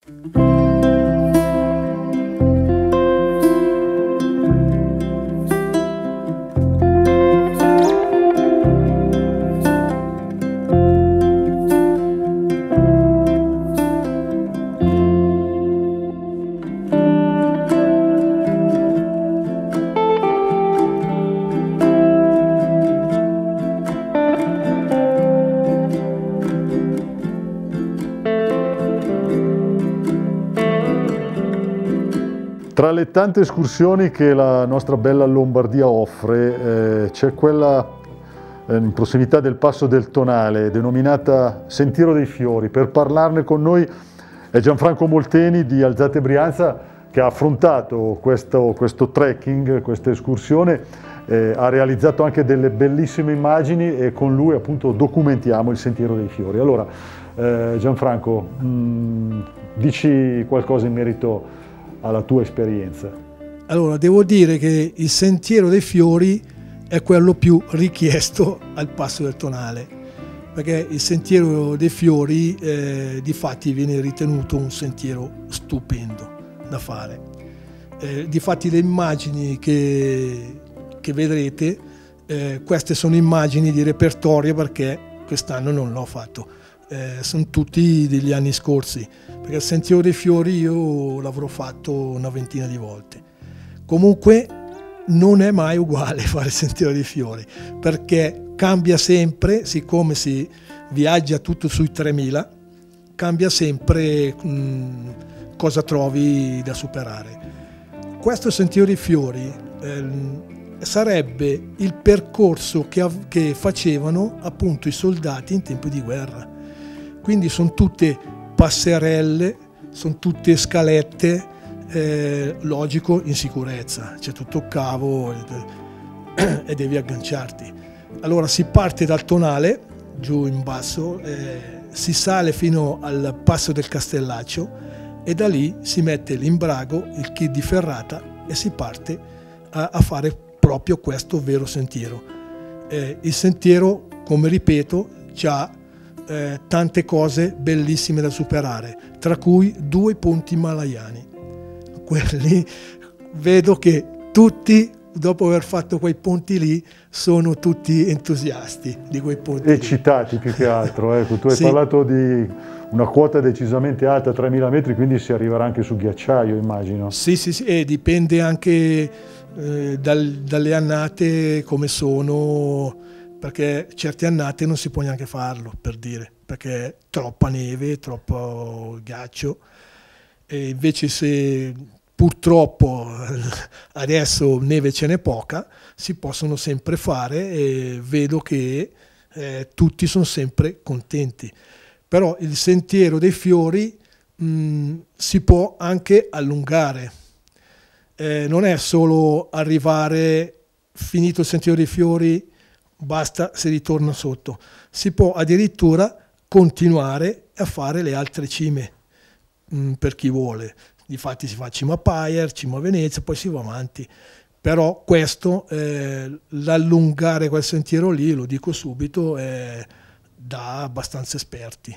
Tra le tante escursioni che la nostra bella Lombardia offre, c'è quella in prossimità del Passo del Tonale, denominata Sentiero dei Fiori. Per parlarne con noi è Gianfranco Molteni di Alzate Brianza, che ha affrontato questo trekking, questa escursione, ha realizzato anche delle bellissime immagini e con lui appunto documentiamo il Sentiero dei Fiori. Allora, Gianfranco, dici qualcosa in merito alla tua esperienza. Allora, devo dire che il Sentiero dei Fiori è quello più richiesto al Passo del Tonale, perché il Sentiero dei Fiori difatti viene ritenuto un sentiero stupendo da fare. Difatti le immagini che vedrete, queste sono immagini di repertorio, perché quest'anno non l'ho fatto. Sono tutti degli anni scorsi, perché il Sentiero dei Fiori io l'avrò fatto una ventina di volte. Comunque non è mai uguale fare il Sentiero dei Fiori, perché cambia sempre, siccome si viaggia tutto sui 3000, cambia sempre cosa trovi da superare. Questo Sentiero dei Fiori sarebbe il percorso che facevano appunto i soldati in tempo di guerra. Quindi sono tutte passerelle, sono tutte scalette, logico, in sicurezza, c'è tutto cavo e devi agganciarti. Allora si parte dal Tonale, giù in basso, si sale fino al Passo del Castellaccio e da lì si mette l'imbrago, il kit di ferrata e si parte a fare proprio questo vero sentiero. Il sentiero, come ripeto, ha tante cose bellissime da superare, tra cui 2 ponti himalayani. Quelli vedo che tutti, dopo aver fatto quei ponti lì, sono tutti entusiasti di quei ponti. Eccitati più che altro. Ecco, tu hai parlato di una quota decisamente alta, 3000 metri, quindi si arriverà anche su ghiacciaio, immagino. Sì, e dipende anche dalle annate come sono, perché certe annate non si può neanche farlo, per dire, perché è troppa neve, troppo ghiaccio. E invece se purtroppo adesso neve ce n'è poca, si possono sempre fare e vedo che tutti sono sempre contenti. Però il Sentiero dei Fiori si può anche allungare, non è solo arrivare, finito il Sentiero dei Fiori, basta, si ritorna sotto. Si può addirittura continuare a fare le altre cime per chi vuole. Difatti si fa Cima Paier, Cima Venezia, poi si va avanti. Però questo, l'allungare quel sentiero lì, lo dico subito, è da abbastanza esperti.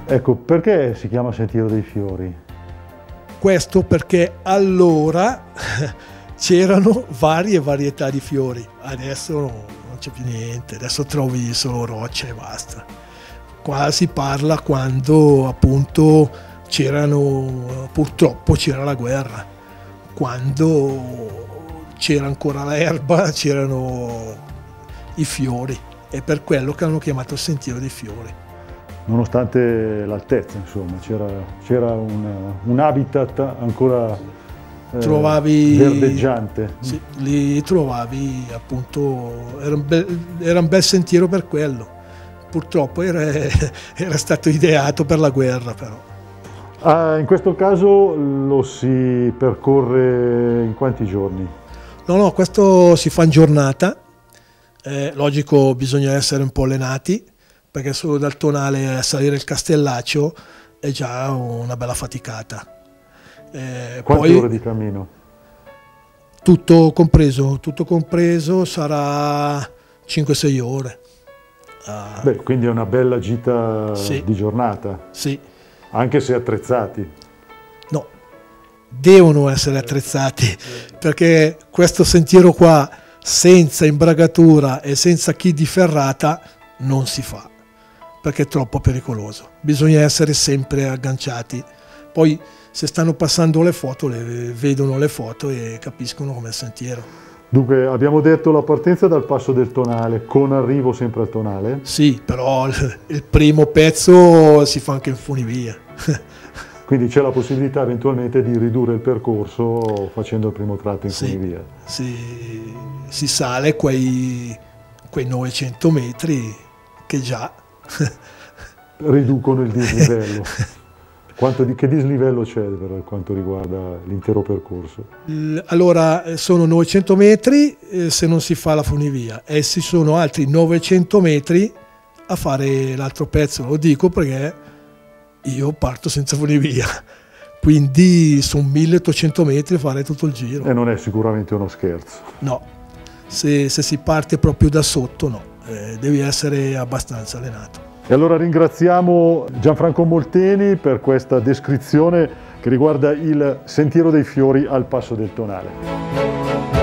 Ecco, perché si chiama Sentiero dei Fiori? Questo perché allora c'erano varie varietà di fiori, adesso non c'è più niente, adesso trovi solo rocce e basta. Qua si parla quando appunto purtroppo c'era la guerra, quando c'era ancora l'erba, c'erano i fiori, è per quello che hanno chiamato Sentiero dei Fiori. Nonostante l'altezza, insomma, c'era un habitat ancora verdeggiante. Sì, lì trovavi appunto, era un bel sentiero per quello. Purtroppo era stato ideato per la guerra, però. In questo caso lo si percorre in quanti giorni? No, questo si fa in giornata. Logico, bisogna essere un po' allenati, perché solo dal Tonale a salire il Castellaccio è già una bella faticata. Quante ore di cammino? Tutto compreso sarà 5-6 ore. Beh, quindi è una bella gita sì, di giornata. Sì. Anche se attrezzati. No, devono essere attrezzati, perché questo sentiero qua senza imbragatura e senza chi di ferrata non si fa, perché è troppo pericoloso. Bisogna essere sempre agganciati. Poi se stanno passando le foto, vedono le foto e capiscono com'è il sentiero. Dunque, abbiamo detto la partenza dal Passo del Tonale, con arrivo sempre al Tonale? Sì, però il primo pezzo si fa anche in funivia. Quindi c'è la possibilità eventualmente di ridurre il percorso facendo il primo tratto in funivia? Si sale quei 900 metri che già riducono il dislivello. Che dislivello c'è per quanto riguarda l'intero percorso? Allora, sono 900 metri se non si fa la funivia e ci sono altri 900 metri a fare l'altro pezzo. Lo dico perché io parto senza funivia, quindi sono 1800 metri a fare tutto il giro. E non è sicuramente uno scherzo. No, se si parte proprio da sotto no, devi essere abbastanza allenato. E allora ringraziamo Gianfranco Molteni per questa descrizione che riguarda il Sentiero dei Fiori al Passo del Tonale.